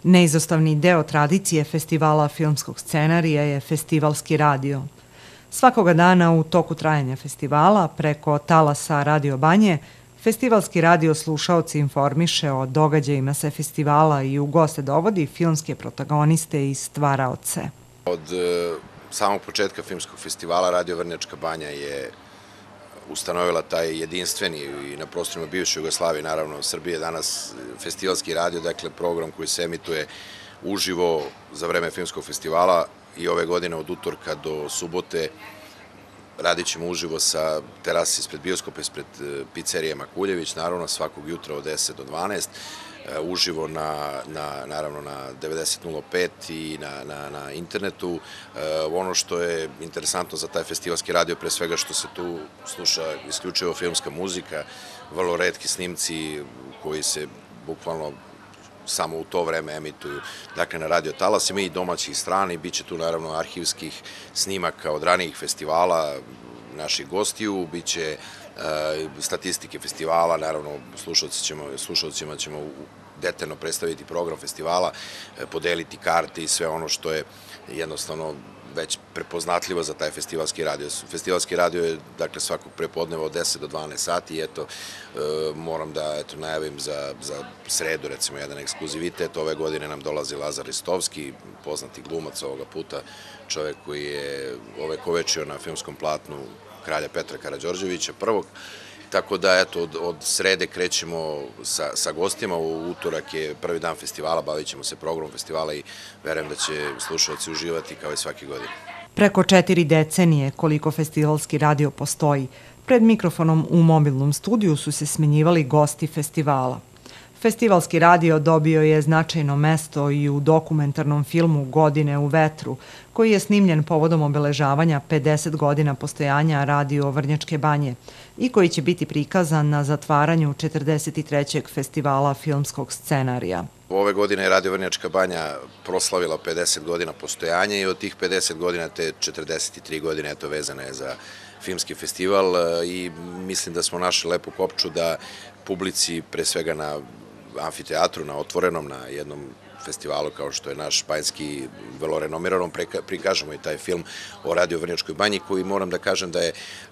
Neizostavni deo tradicije festivala filmskog scenarija je festivalski radio. Svakoga dana u toku trajanja festivala, preko talasa Radio Banje, festivalski radio slušaoci informiše o događajima sa festivala i u goste dovodi filmske protagoniste i stvaraoce. Od samog početka filmskog festivala Radio Vrnjačka Banja je ustanovila taj jedinstveni i na prostorima bivše Jugoslavije, naravno Srbije, danas festivalski radio, dakle program koji se emituje uživo za vreme filmskog festivala i ove godine od utorka do subote radit ćemo uživo sa terasi ispred bioskopa, ispred pizzerije Makuljević, naravno svakog jutra od 10 do 12, uživo naravno na 90.05 i na internetu. Ono što je interesantno za taj festivalski radio, pre svega što se tu sluša isključivo filmska muzika, vrlo retki snimci koji se bukvalno samo u to vreme emituju, dakle na radio talasima i domaćih i strani, bit će tu naravno arhivskih snimaka od ranijih festivala naših gostiju, bit će statistike festivala, naravno slušalcima ćemo detaljno predstaviti program festivala, podeliti karte i sve ono što je jednostavno već prepoznatljivo za taj festivalski radio. Festivalski radio je, dakle, svakog prepodneva od 10 do 12 sati i eto, moram da najavim za sredu, recimo, jedan ekskluzivitet. Ove godine nam dolazi Lazar Ristovski, poznati glumac ovoga puta, čovek koji je ovekovečio na filmskom platnu kralja Petra Karađorđevića prvog. Tako da, eto, od srede krećemo sa gostima, u utorak je prvi dan festivala, bavit ćemo se programom festivala i verujem da će slušalci uživati kao i svake godine. Preko 4 decenije koliko festivalski radio postoji, pred mikrofonom u mobilnom studiju su se smenjivali gosti festivala. Festivalski radio dobio je značajno mesto i u dokumentarnom filmu Godine u vetru, koji je snimljen povodom obeležavanja 50 godina postojanja Radio Vrnjačke Banje i koji će biti prikazan na zatvaranju 43. festivala filmskog scenarija. Ove godine je Radio Vrnjačka Banja proslavila 50 godina postojanja i od tih 50 godina te 43 godine eto vezane je za filmski festival i mislim da smo našli lepu kopču da publici, pre svega na amfiteatru, na otvorenom, na jednom festivalu kao što je naš banjski, vrlo renomiranom, prikažemo i taj film o Radio Vrnjačkoj Banji koji moram da kažem da je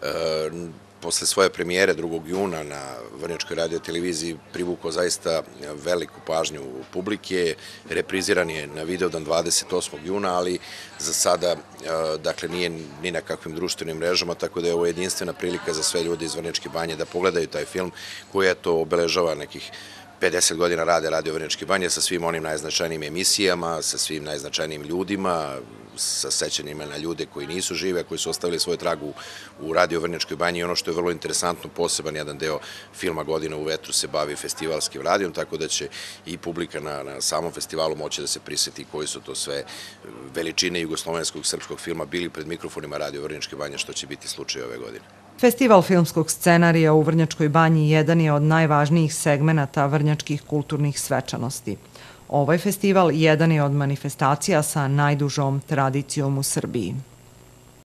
posle svoje premijere 2. juna na Vrnjačkoj radio televiziji privukao zaista veliku pažnju publike, repriziran je na Vidovdan 28. juna, ali za sada, dakle, nije ni na kakvim društvenim mrežama, tako da je ovo jedinstvena prilika za sve ljude iz Vrnjačke Banje da pogledaju taj film koji, eto, obeležava nekih 50 godina rade Radio Vrnjačke Banje sa svim onim najznačajnijim emisijama, sa svim najznačajnijim ljudima, sa sećanjima na ljude koji nisu žive, a koji su ostavili svoj trag u Radio Vrnjačkoj Banji i ono što je vrlo interesantno, poseban jedan deo filma Godina u vetru se bavi festivalskim radijom, tako da će i publika na samom festivalu moći da se priseti koji su to sve veličine jugoslovenskog srpskog filma bili pred mikrofonima Radio Vrnjačke Banje, što će biti slučaj ove godine. Festival filmskog scenarija u Vrnjačkoj Banji jedan je od najvažnijih segmenata vrnjačkih kulturnih svečanosti. Ovaj festival jedan je od manifestacija sa najdužom tradicijom u Srbiji.